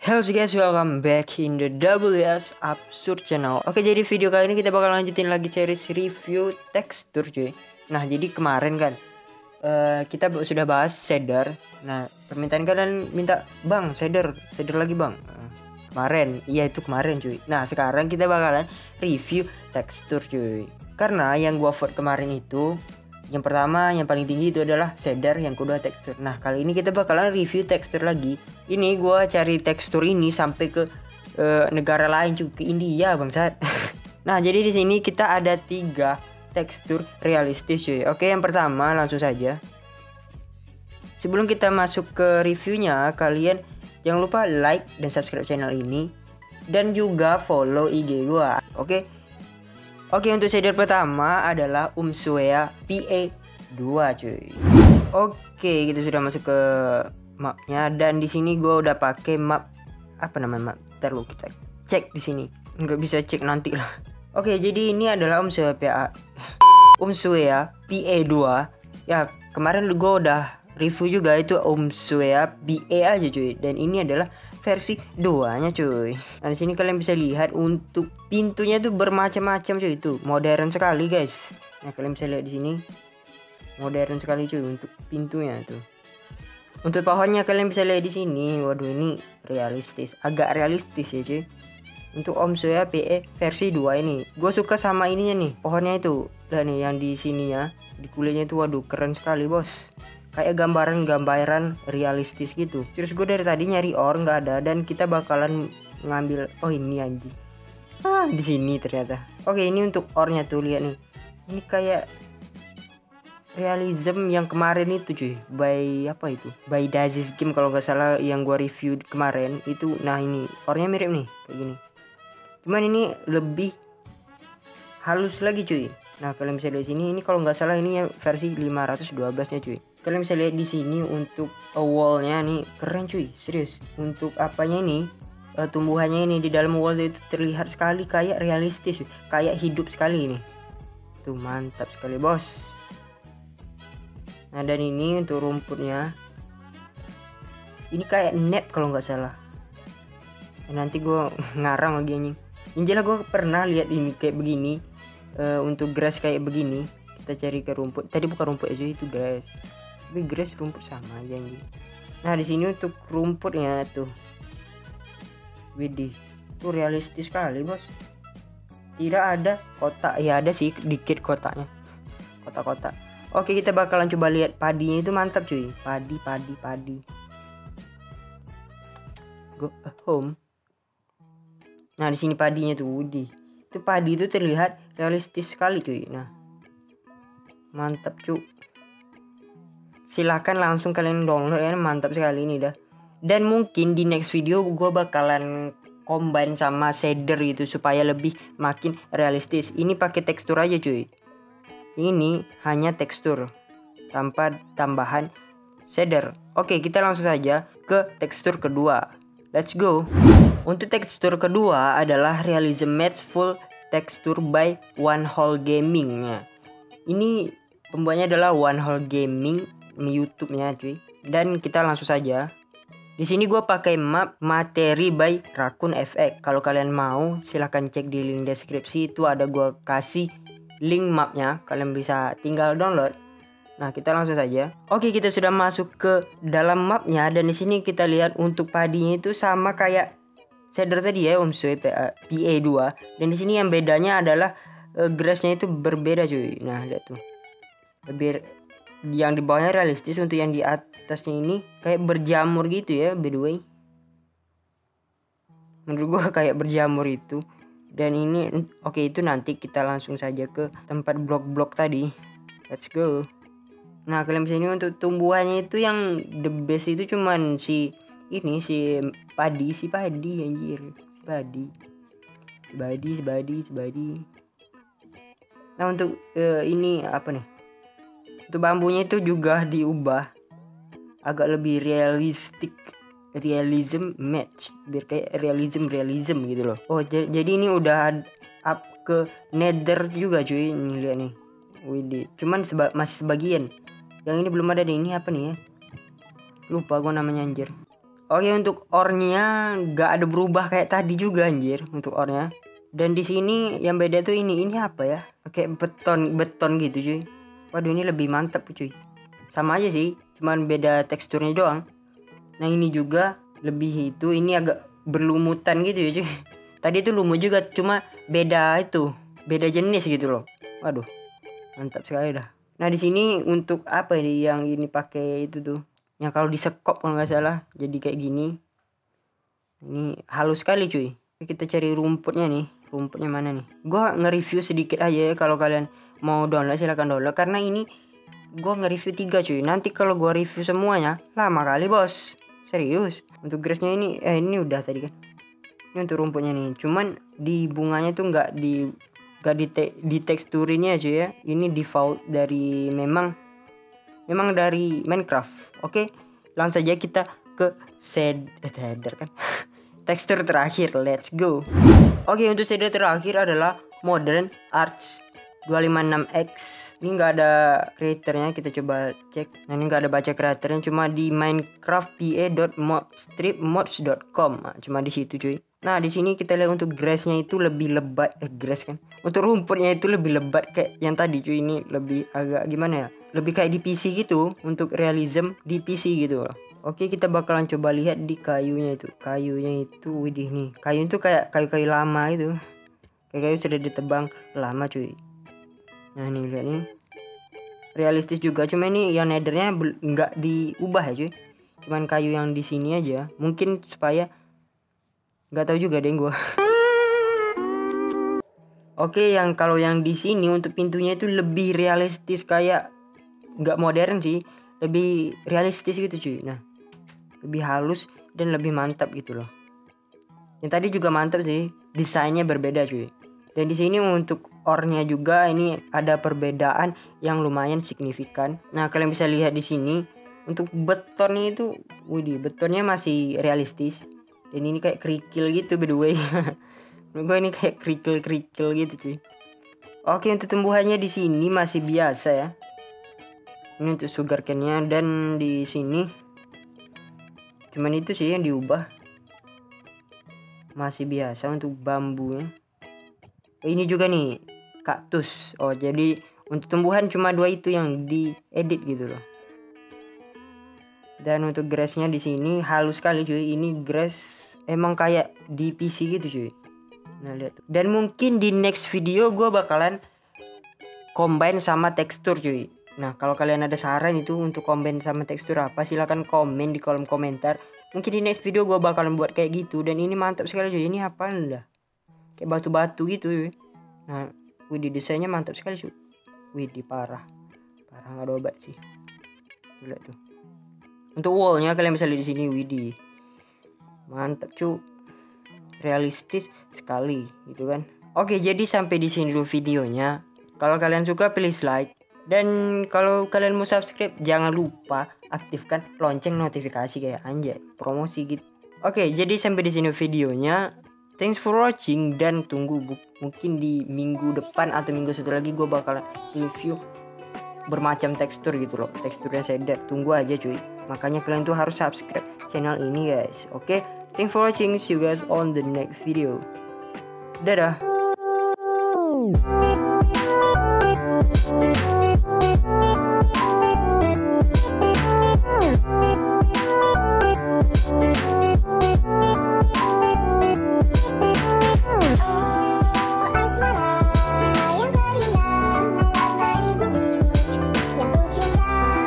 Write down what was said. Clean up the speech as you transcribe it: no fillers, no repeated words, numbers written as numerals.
Hello guys, welcome back in the WS Absurd Channel. Oke, jadi video kali ini kita bakal lanjutin lagi series review tekstur cuy. Nah, jadi kemarin kan kita sudah bahas shader. Nah, permintaan kalian minta, "Bang, shader lagi, Bang." Kemarin, iya itu kemarin cuy. Nah, sekarang kita bakalan review tekstur cuy. Karena yang gua vote kemarin itu yang pertama, yang paling tinggi itu adalah shader, yang kedua tekstur. Nah, kali ini kita bakalan review tekstur lagi. Ini gua cari tekstur ini sampai ke negara lain cuy, ke India bangsat. Nah, jadi di sini kita ada 3 tekstur realistis cuy. Oke, yang pertama langsung saja. Sebelum kita masuk ke reviewnya, kalian jangan lupa like dan subscribe channel ini dan juga follow IG gua. Oke, untuk shader pertama adalah Umswea PA2 cuy. Oke, kita sudah masuk ke mapnya dan di sini gua udah pakai map apa namanya map. Ntar lu kita cek di sini. Nggak bisa cek nanti lah. Oke, jadi ini adalah Umswea PA2. Ya, kemarin gua udah review juga itu Umswea BA aja cuy, dan ini adalah versi 2-nya cuy. Nah, di sini kalian bisa lihat untuk pintunya tuh bermacam-macam cuy, itu modern sekali guys. Nah, kalian bisa lihat di sini modern sekali cuy untuk pintunya tuh. Untuk pohonnya kalian bisa lihat di sini. Waduh, ini realistis, agak realistis ya cuy. Untuk Umswea PA versi 2 ini, gue suka sama ininya nih, pohonnya itu. Dan nih yang di sininya, di kulitnya itu waduh keren sekali bos. Kayak gambaran realistis gitu. Terus gue dari tadi nyari ore nggak ada, dan kita bakalan ngambil, oh ini anjing. Di sini ternyata. Oke, ini untuk ore-nya tuh, lihat nih. Ini kayak realism yang kemarin itu cuy. By apa itu? By Dazis Game kalau nggak salah yang gue review kemarin itu. Nah, ini ore-nya mirip nih kayak gini. Cuman ini lebih halus lagi cuy. Nah, kalian bisa lihat sini, ini kalau nggak salah ini versi 512-nya cuy. Kalian bisa lihat di sini untuk wall-nya nih keren cuy, serius. Untuk apanya ini, tumbuhannya ini di dalam wall itu terlihat sekali kayak realistis cuy. Kayak hidup sekali ini. Tuh mantap sekali bos. Nah, dan ini untuk rumputnya. Ini kayak nap kalau nggak salah. Nanti gue ngarang lagi anjing. Yang jelas gue pernah lihat ini kayak begini. Untuk grass kayak begini, kita cari ke rumput. Tadi bukan rumput aja, itu grass. Tapi grass rumput sama aja anjing. Nah, di sini untuk rumputnya tuh. Widih, tuh realistis sekali bos. Tidak ada kotak, ya ada sih dikit kotaknya. Kotak-kotak. Oke, kita bakalan coba lihat padinya, itu mantap cuy. Padi. Go home. Nah, di sini padinya tuh, widih. Itu padi itu terlihat realistis sekali cuy. Nah, mantap cuy. Silahkan langsung kalian download ya, mantap sekali ini dah. Dan mungkin di next video gue bakalan combine sama shader itu supaya lebih makin realistis. Ini pakai tekstur aja cuy. Ini hanya tekstur tanpa tambahan shader. Oke, kita langsung saja ke tekstur kedua. Let's go. Untuk tekstur kedua adalah Realism Match Full Texture by One Hole Gaming. Nah, ini pembuatnya adalah One Hole Gaming, YouTube-nya cuy. Dan kita langsung saja. Di sini gue pakai map materi by Raccoon FX. Kalau kalian mau silahkan cek di link deskripsi, itu ada gue kasih link mapnya. Kalian bisa tinggal download. Nah, kita langsung saja. Oke, kita sudah masuk ke dalam mapnya, dan di sini kita lihat untuk padinya itu sama kayak shader tadi ya, Umswea PA2. Dan di sini yang bedanya adalah grassnya itu berbeda cuy. Nah, lihat tuh. Lebih yang di bawahnya realistis, untuk yang di atasnya ini kayak berjamur gitu ya, by the way. Menurut gua kayak berjamur itu. Dan ini oke, itu nanti kita langsung saja ke tempat blok-blok tadi. Let's go. Nah, kalian bisa ini untuk tumbuhannya itu yang the best itu cuman si padi anjir. Si padi. Nah, untuk ini apa nih? Untuk bambunya itu juga diubah agak lebih realistik, realism match, biar kayak realism gitu loh. Oh, jadi ini udah up ke nether juga cuy. Ini lihat nih. Widih, cuman masih sebagian. Yang ini belum ada deh. Ini apa nih ya? Lupa gua namanya anjir. Oke, untuk ornya nggak ada berubah kayak tadi juga anjir untuk ornya. Dan di sini yang beda tuh ini apa ya? Kayak beton gitu cuy. Waduh, ini lebih mantap cuy. Sama aja sih, cuman beda teksturnya doang. Nah ini juga lebih itu, ini agak berlumutan gitu ya cuy. Tadi itu lumut juga, cuma beda jenis gitu loh. Waduh, mantap sekali dah. Nah di sini untuk apa ini yang ini pakai itu tuh? Yang kalau disekop kalau nggak salah, jadi kayak gini. Ini halus sekali cuy. Kita cari rumputnya nih. Rumputnya mana nih? Gua nge-review sedikit aja ya, kalau kalian mau download silahkan download. Karena ini gua nge-review 3 cuy. Nanti kalau gua review semuanya lama kali bos. Serius. Untuk grassnya ini udah tadi kan. Ini untuk rumputnya nih. Cuman di bunganya tuh nggak di teksturinnya cuy ya. Ini default dari memang dari Minecraft. Oke, langsung saja kita ke shader kan. Tekstur terakhir, let's go. Oke, untuk shader terakhir adalah Modern Arts 256X. Ini nggak ada creatornya, kita coba cek. Nah ini nggak ada baca creatornya, cuma di minecraftpa.stripmods.com. Nah, cuma di situ cuy. Nah di sini kita lihat untuk grassnya itu lebih lebat, grass kan. Untuk rumputnya itu lebih lebat kayak yang tadi cuy. Ini lebih agak gimana ya? Lebih kayak di PC gitu, untuk realism di PC gitu loh. Oke, kita bakalan coba lihat di kayunya itu. Widih nih. Kayu itu kayak kayu-kayu lama itu. Kayu sudah ditebang lama cuy. Nah nih lihat nih. Realistis juga, cuma ini yang nethernya nggak diubah ya cuy. Cuman kayu yang di sini aja. Mungkin supaya nggak tahu juga deh gua. Oke, kalau yang di sini untuk pintunya itu lebih realistis, kayak nggak modern sih, lebih realistis gitu cuy. Nah, lebih halus dan lebih mantap gitu loh. Yang tadi juga mantap sih, desainnya berbeda cuy. Dan di sini untuk ornya juga ini ada perbedaan yang lumayan signifikan. Nah, kalian bisa lihat di sini untuk betonnya itu, betonnya masih realistis. Dan ini kayak kerikil gitu by the way. Menurut gue ini kayak kerikil gitu cuy. Oke, untuk tumbuhannya di sini masih biasa ya. Ini untuk sugarcane-nya, dan di sini cuman itu sih yang diubah. Masih biasa untuk bambunya. Ini juga nih kaktus. Oh, jadi untuk tumbuhan cuma 2 itu yang diedit gitu loh. Dan untuk grassnya di sini halus sekali cuy. Ini grass emang kayak di PC gitu cuy. Nah lihat. Dan mungkin di next video gue bakalan combine sama tekstur cuy. Nah kalau kalian ada saran itu untuk combine sama tekstur apa, silahkan komen di kolom komentar. Mungkin di next video gue bakalan buat kayak gitu. Dan ini mantap sekali cuy. Ini apaan dah? Kayak batu-batu gitu cuy. Nah desainnya mantap sekali cuy. Parah nggak ada obat sih. Lihat tuh. Untuk wallnya kalian bisa lihat di sini. Mantap cuy. Realistis sekali gitu kan. Oke, jadi sampai di sini dulu videonya. Kalau kalian suka please like, dan kalau kalian mau subscribe jangan lupa aktifkan lonceng notifikasi kayak anjay promosi gitu. Oke, jadi sampai di sini videonya. Thanks for watching, dan tunggu mungkin di minggu depan atau minggu satu lagi gue bakal review bermacam tekstur gitu loh, teksturnya shader. Tunggu aja cuy. Makanya kalian tuh harus subscribe channel ini guys. Oke, thanks for watching. See you guys on the next video. Dadah.